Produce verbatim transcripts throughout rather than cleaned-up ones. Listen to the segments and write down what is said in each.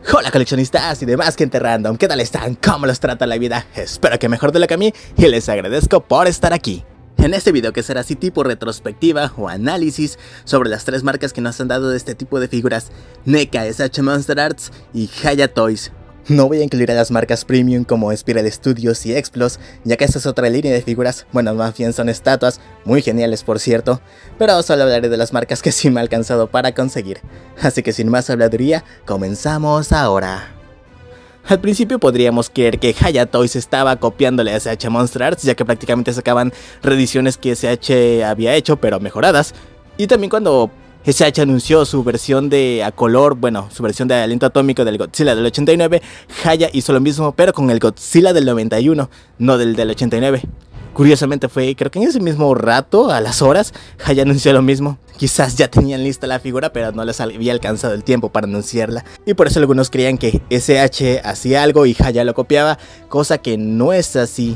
Hola coleccionistas y demás gente random, ¿qué tal están? ¿Cómo los trata la vida? Espero que mejor de lo que a mí y les agradezco por estar aquí. En este video, que será así tipo retrospectiva o análisis sobre las tres marcas que nos han dado de este tipo de figuras: NECA, S H Monster Arts y Haya Toys. No voy a incluir a las marcas premium como Spiral Studios y Explos, ya que esta es otra línea de figuras, bueno, más bien son estatuas, muy geniales por cierto, pero solo hablaré de las marcas que sí me ha alcanzado para conseguir. Así que sin más habladuría, comenzamos ahora. Al principio podríamos creer que Haya Toys estaba copiándole a S H Monster Arts, ya que prácticamente sacaban reediciones que S H había hecho, pero mejoradas. Y también cuando S H anunció su versión de a color, bueno, su versión de aliento atómico del Godzilla del ochenta y nueve, Haya hizo lo mismo, pero con el Godzilla del noventa y uno, no del del ochenta y nueve. Curiosamente fue, creo que en ese mismo rato, a las horas, Haya anunció lo mismo. Quizás ya tenían lista la figura, pero no les había alcanzado el tiempo para anunciarla. Y por eso algunos creían que S H hacía algo y Haya lo copiaba, cosa que no es así.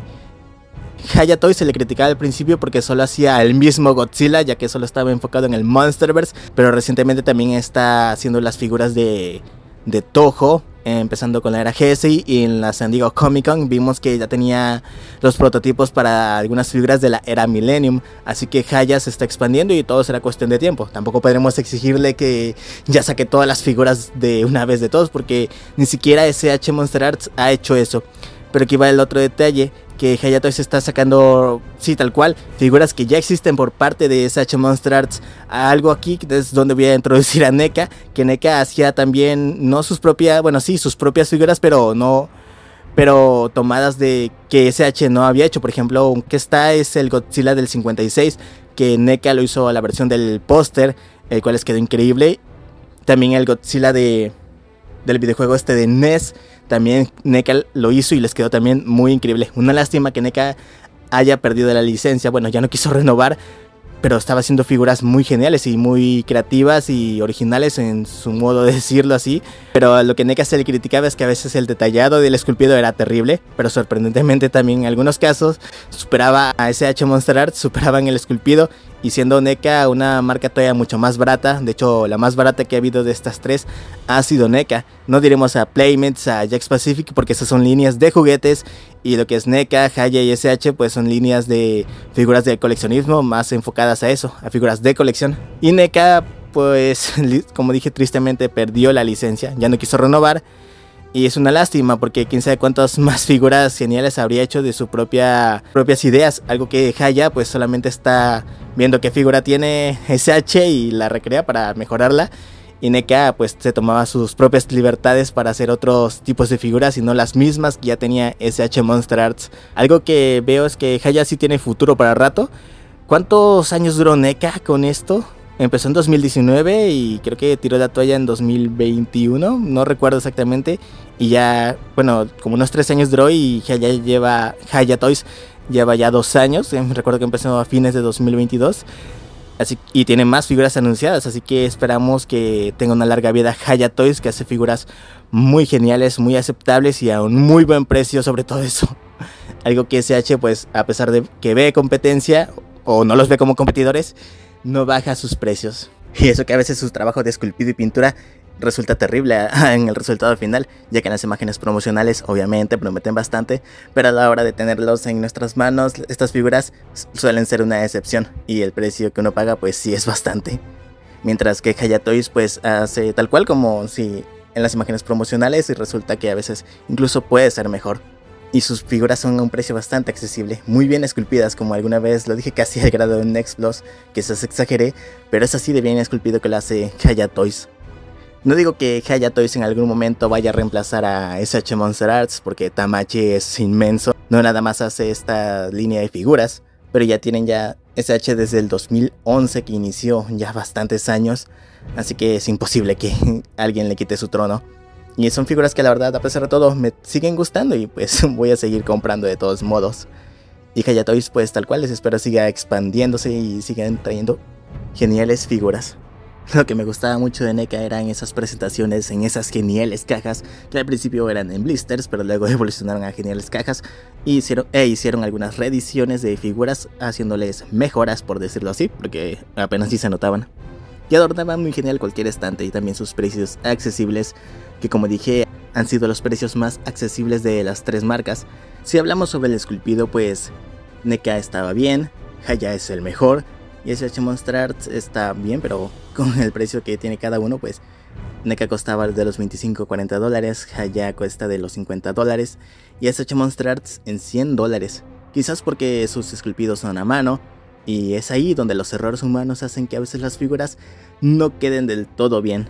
Haya Toys se le criticaba al principio porque solo hacía el mismo Godzilla, ya que solo estaba enfocado en el Monsterverse, pero recientemente también está haciendo las figuras de, de Toho, empezando con la era G S I, y en la San Diego Comic Con vimos que ya tenía los prototipos para algunas figuras de la era Millennium, así que Haya se está expandiendo y todo será cuestión de tiempo. Tampoco podremos exigirle que ya saque todas las figuras de una vez de todos, porque ni siquiera S H Monster Arts ha hecho eso. Pero aquí va el otro detalle, que Haya Toys está sacando, sí, tal cual, figuras que ya existen por parte de S H Monster Arts. Algo aquí es donde voy a introducir a NECA, que NECA hacía también, no sus propias, bueno sí, sus propias figuras, pero no, pero tomadas de que S H no había hecho. Por ejemplo, aunque está es el Godzilla del cincuenta y seis, que NECA lo hizo a la versión del póster, el cual les quedó increíble. También el Godzilla de, del videojuego este de N E S, también NECA lo hizo y les quedó también muy increíble. Una lástima que NECA haya perdido la licencia, bueno, ya no quiso renovar, pero estaba haciendo figuras muy geniales y muy creativas y originales en su modo de decirlo así. Pero lo que NECA se le criticaba es que a veces el detallado del esculpido era terrible, pero sorprendentemente también en algunos casos superaba a S H Monster Arts, superaban el esculpido. Y siendo NECA una marca todavía mucho más barata, de hecho la más barata que ha habido de estas tres ha sido NECA. No diremos a Playmates, a Jakks Pacific, porque esas son líneas de juguetes. Y lo que es NECA, Haya y S H pues son líneas de figuras de coleccionismo más enfocadas a eso, a figuras de colección. Y NECA pues, como dije, tristemente perdió la licencia, ya no quiso renovar. Y es una lástima porque quién sabe cuántas más figuras geniales habría hecho de sus propia, propias ideas. Algo que Haya pues solamente está viendo qué figura tiene S H y la recrea para mejorarla. Y NECA pues se tomaba sus propias libertades para hacer otros tipos de figuras y no las mismas que ya tenía S H Monster Arts. Algo que veo es que Haya sí tiene futuro para rato. ¿Cuántos años duró NECA con esto? Empezó en dos mil diecinueve y creo que tiró la toalla en dos mil veintiuno, no recuerdo exactamente. Y ya, bueno, como unos tres años duró y Haya lleva, Haya Toys lleva ya dos años. Eh, recuerdo que empezó a fines de dos mil veintidós. Así, y tiene más figuras anunciadas, así que esperamos que tenga una larga vida Haya Toys, que hace figuras muy geniales, muy aceptables y a un muy buen precio sobre todo eso. Algo que S H pues a pesar de que ve competencia o no los ve como competidores, no baja sus precios. Y eso que a veces su trabajo de esculpido y pintura resulta terrible en el resultado final, ya que en las imágenes promocionales obviamente prometen bastante, pero a la hora de tenerlos en nuestras manos, estas figuras suelen ser una excepción y el precio que uno paga pues sí es bastante. Mientras que Haya Toys pues hace tal cual como si en las imágenes promocionales, y resulta que a veces incluso puede ser mejor. Y sus figuras son a un precio bastante accesible, muy bien esculpidas, como alguna vez lo dije casi al grado de un Explos, que se exageré, pero es así de bien esculpido que lo hace Haya Toys. No digo que Haya Toys en algún momento vaya a reemplazar a S H Monster Arts, porque Tamachi es inmenso, no nada más hace esta línea de figuras, pero ya tienen ya S H desde el dos mil once que inició, ya bastantes años, así que es imposible que alguien le quite su trono. Y son figuras que la verdad, a pesar de todo, me siguen gustando y pues voy a seguir comprando de todos modos. Y Haya Toys pues tal cual les espero siga expandiéndose y sigan trayendo geniales figuras. Lo que me gustaba mucho de NECA eran esas presentaciones en esas geniales cajas, que al principio eran en blisters, pero luego evolucionaron a geniales cajas y hicieron, e hicieron algunas reediciones de figuras, haciéndoles mejoras, por decirlo así, porque apenas sí se notaban. y adornaban muy genial cualquier estante, y también sus precios accesibles, que como dije han sido los precios más accesibles de las tres marcas. Si hablamos sobre el esculpido, pues N E C A estaba bien, Haya es el mejor y S H Monster Arts está bien, pero con el precio que tiene cada uno, pues N E C A costaba de los veinticinco a cuarenta dólares, Haya cuesta de los cincuenta dólares y S H Monster Arts en cien dólares. Quizás porque sus esculpidos son a mano, y es ahí donde los errores humanos hacen que a veces las figuras no queden del todo bien.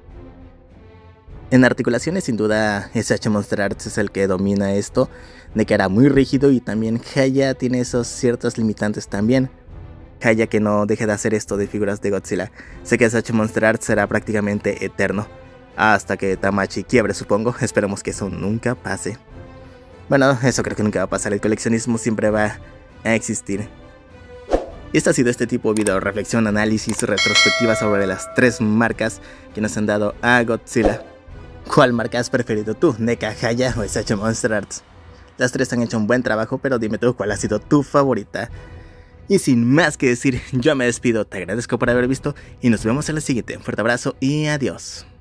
En articulaciones sin duda S H Monster Arts es el que domina esto, N E C A era muy rígido y también Haya tiene esos ciertos limitantes también. Haya que no deje de hacer esto de figuras de Godzilla. Sé que S H Monster Arts será prácticamente eterno, hasta que Tamachi quiebre, supongo. Esperemos que eso nunca pase. Bueno, eso creo que nunca va a pasar, el coleccionismo siempre va a existir. Y este ha sido este tipo de video, reflexión, análisis, retrospectiva sobre las tres marcas que nos han dado a Godzilla. ¿Cuál marca has preferido tú? ¿N E C A, Haya o S H Monster Arts? Las tres han hecho un buen trabajo, pero dime tú cuál ha sido tu favorita. Y sin más que decir, yo me despido, te agradezco por haber visto y nos vemos en la siguiente. Un fuerte abrazo y adiós.